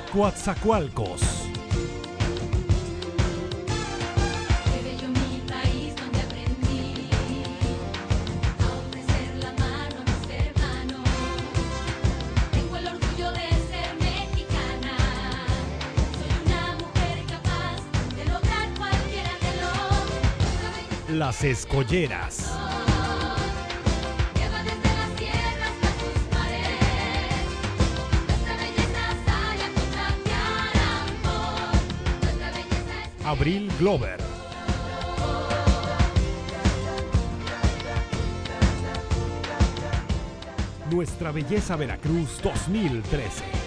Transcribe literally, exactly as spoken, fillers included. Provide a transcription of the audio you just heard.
Coatzacoalcos. Qué bello mi país donde aprendí a ofrecer la mano a mis hermanos. Tengo el orgullo de ser mexicana. Soy una mujer capaz de lograr cualquier anhelo. Las Escolleras. Lleva desde las tierras hasta sus mares. Nuestra belleza sale a contagiar amor. Nuestra belleza es Abril Glover. Nuestra Belleza Veracruz dos mil trece.